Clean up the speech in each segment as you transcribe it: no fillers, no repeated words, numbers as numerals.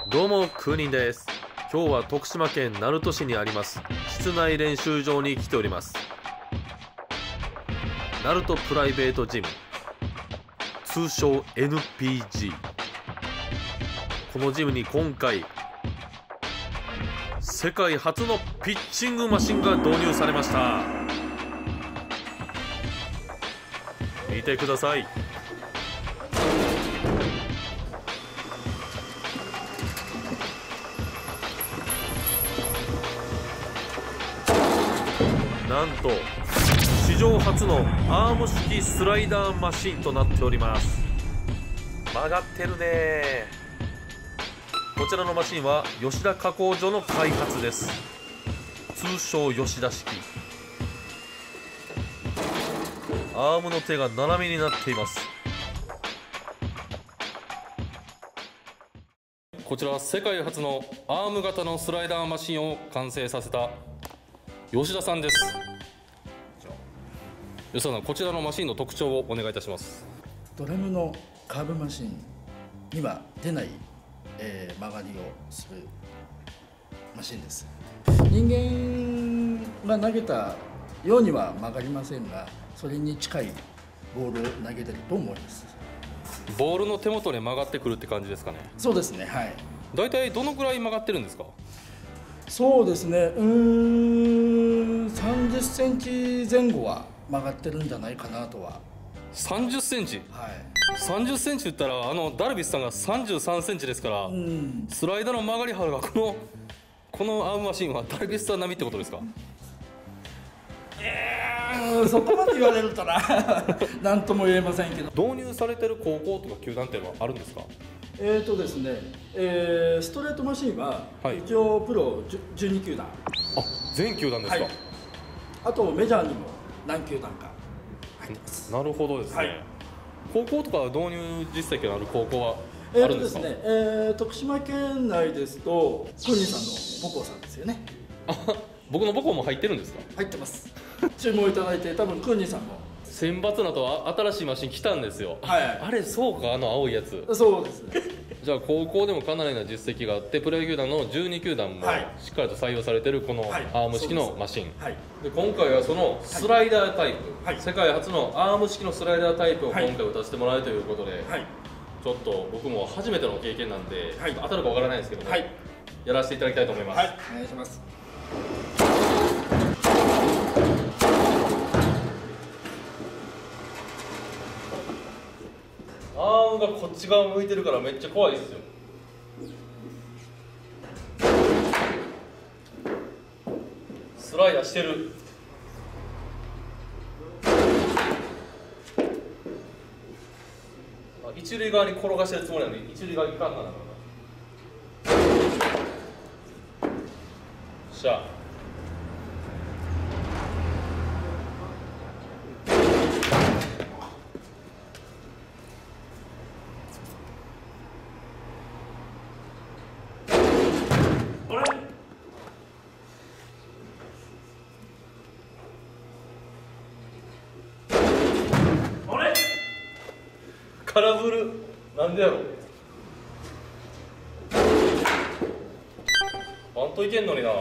どうも空人です。今日は徳島県鳴門市にあります室内練習場に来ております。鳴門プライベートジム、通称 NPG。 このジムに今回世界初のピッチングマシンが導入されました。見てください。なんと史上初のアーム式スライダーマシンとなっております。曲がってるね。こちらのマシンは吉田加工所の開発です。通称吉田式。アームの手が斜めになっています。 こちらは世界初のアーム型のスライダーマシンを完成させた吉田さんです。吉田さん、こちらのマシンの特徴をお願いいたします。 ドラムのカーブマシンには出ない、曲がりをするマシンです。人間が投げたようには曲がりませんが、それに近いボールを投げてると思います。 ボールの手元で曲がってくるって感じですかね。 そうですね、はい。 だいたいどのぐらい曲がってるんですか？ そうですね、30センチ前後は曲がってるんじゃないかなとは。 30センチ、 はい、 30センチって言ったらダルビッシュさんが33センチですから、スライダーの曲がり幅がこのアームマシンはダルビッシュさん並みってことですか？ そこまで言われるとな何とも言えませんけど。 導入されてる高校とか球団っていうのはあるんですか？ ですね、ストレートマシンは一応プロ12球団、 全球団ですか？ はい、あとメジャーにも何球団か入ってます。 なるほどですね、はい、高校とか導入実績のある高校はあるんですか？ ですね、徳島県内ですとクーニさんの母校さんですよね。 僕の母校も入ってるんですか？ 入ってます。注文いただいて、多分クーニさんも選抜のと新しいマシン来たんですよ。 はい、 あれそうか、青いやつ。 そうですね。 じゃあ高校でもかなりな実績があって、プロ野球団の12球団もしっかりと採用されてるこのアーム式のマシン、で今回はそのスライダータイプ、世界初のアーム式のスライダータイプを今回打たせてもらうということで、ちょっと僕も初めての経験なんで、ちょっと当たるかわからないんですけども、やらせていただきたいと思います。 お願いします。 アームがこっち側向いてるからめっちゃ怖いですよ。スライダーしてる。一塁側に転がしてるつもりなのに一塁側にいかんな。しゃ空振る。なんでやろ。バントいけんのにな。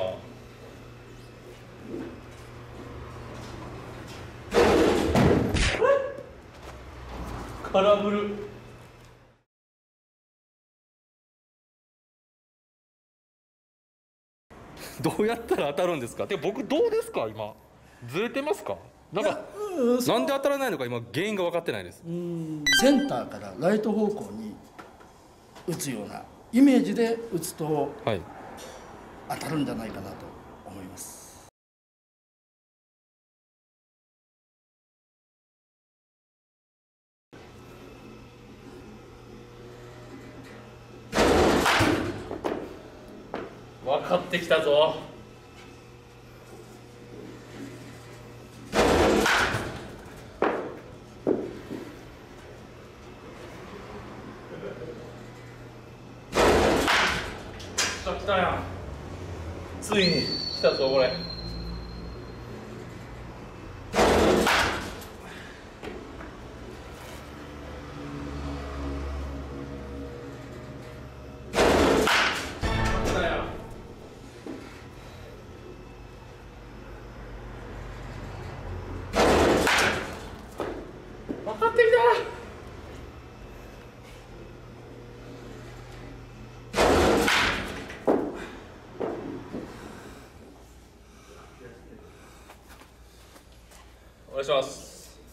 空振る。どうやったら当たるんですか？で、僕どうですか？今ずれてますか？なんで当たらないのか今原因が分かってないです。 センターからライト方向に打つようなイメージで打つと、当たるんじゃないかなと思います。 分かってきたぞ。来たやん。ついに来たぞこれ。 願いします。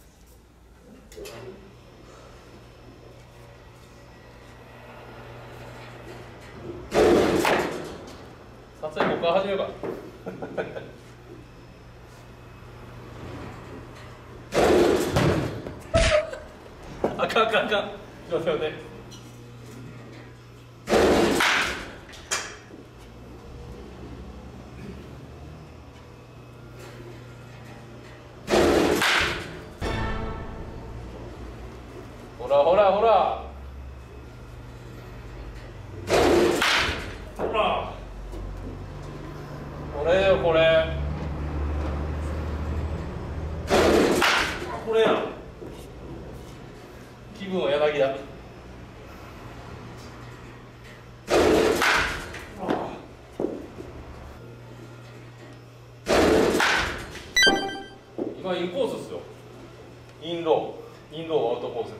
撮影ここから始めようか。あかんあかんあかん。ちょっと待って。ほらほらほら。ほら。これよこれ。これやん。気分は柳だ。今インコースっすよ。インローアウトコース。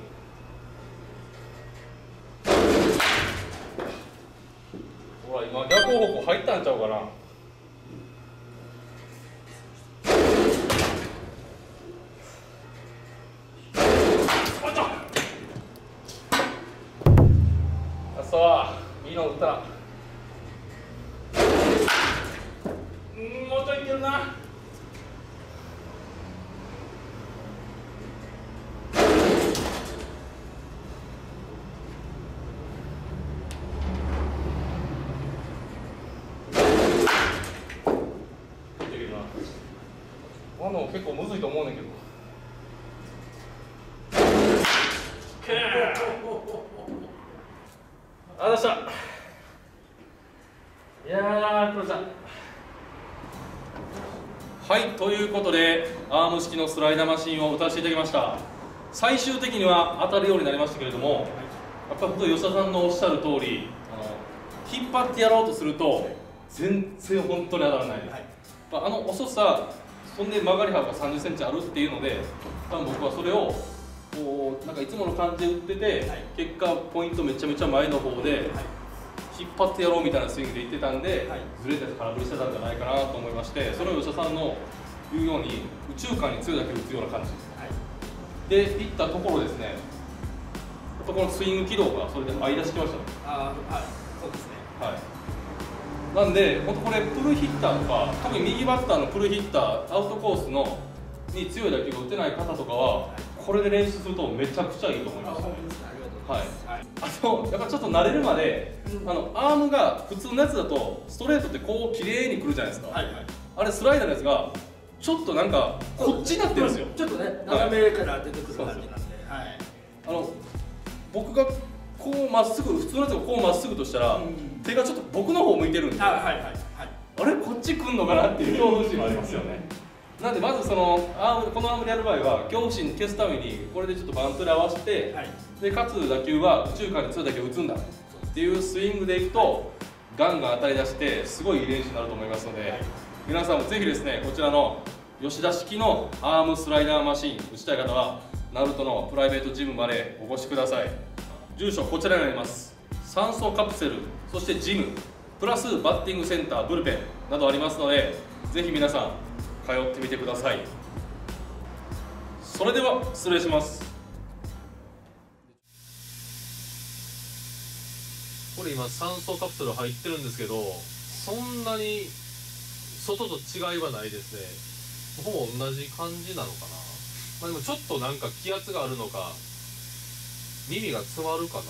ほら今逆方向入ったんちゃうかな。いいの打ったら、もうちょいいけるな。できるな。あの結構むずいと思うねんけど。あらした。いやー、苦労した。はい、ということでアーム式のスライダーマシンを打たせていただきました。最終的には当たるようになりましたけれども、やっぱり吉田さんのおっしゃる通り、引っ張ってやろうとすると全然本当に当たらない、あの遅さ、そんで曲がり幅が30センチあるっていうので、多分僕はそれをこうなんかいつもの感じで打ってて、結果ポイントめちゃめちゃ前の方で引っ張ってやろうみたいなスイングでいってたんで、ずれて空振りしてたんじゃないかなと思いまして、それを吉田さんの言うように右中間に強いだけ打つような感じでいったところですね、やっぱこのスイング軌道がそれで合い出してきました。 そうですね。 なんで本当これプルヒッターとか、特に右バッターのプルヒッター、アウトコースのに強い打球が打てない方とかはこれで練習するとめちゃくちゃいいと思います。あとやっぱちょっと慣れるまで、アームが普通のやつだとストレートってこう綺麗にくるじゃないですか、あれスライダーのやつがちょっとなんかこっちになってるんですよ。 ちょっとね斜めから出てくる感じなんで、 僕がこうまっすぐ、普通のやつがこうまっすぐとしたら、手がちょっと僕の方向いてるんで、あれこっち来んのかなっていう恐怖心もありますよね。なんでまずそのこのアームでやる場合は恐怖心消すためにこれでちょっとバントで合わせて、でかつ打球は右中間に強い打球を打つんだっていうスイングでいくとガンガン当たり出してすごいいい練習になると思いますので、皆さんもぜひですねこちらの吉田式のアームスライダーマシン打ちたい方はナルトのプライベートジムまでお越しください。住所こちらになります。酸素カプセル、そしてジムプラスバッティングセンター、ブルペンなどありますので、ぜひ皆さん通ってみてください。それでは失礼します。 これ今酸素カプセル入ってるんですけど、そんなに外と違いはないですね。ほぼ同じ感じなのかな。でもちょっとなんか気圧があるのか耳が詰まるかな。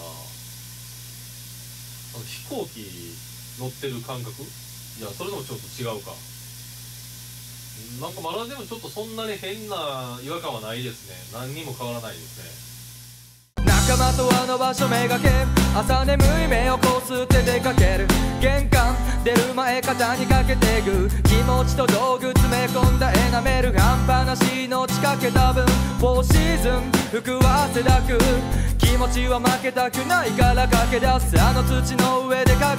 飛行機乗ってる感覚、いやそれでもちょっと違うかなんか。まだでもちょっとそんなに変な違和感はないですね。何にも変わらないですね。 仲間とあの場所めがけ、朝眠い目をこすって出かける。玄関出る前肩にかけてぐ、気持ちと道具詰め込んだエナメル、半端なし命かけた分フォーシーズン服は汗だく、気持ちは負けたくないから駆け出す。あの土の上で